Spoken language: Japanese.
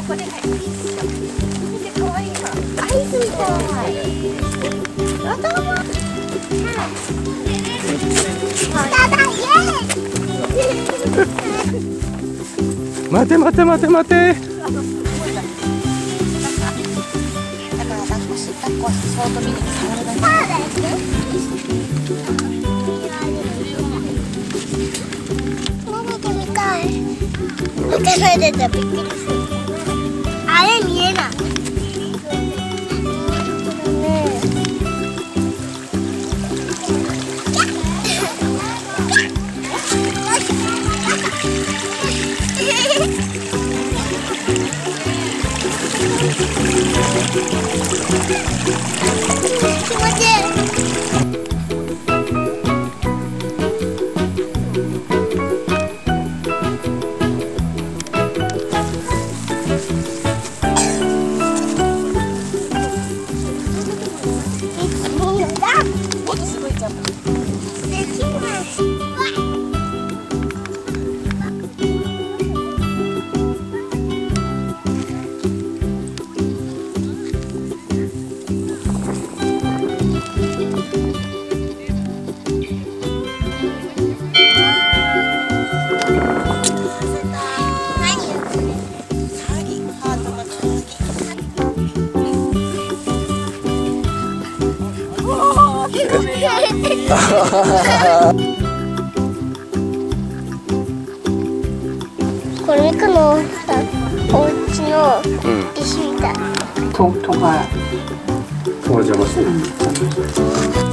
これがいいですよ。見て可愛いから。アイスみたい。あ、どうも。 待て待て待て待て。 だから抱っこし相当ミニに触るだけ。舐めてみたい。舐めてたらびっくりする。あれ見えない。気持ちいい。もっとすごいジャンプ。これミカのお家の石みたい。 とが邪魔してる。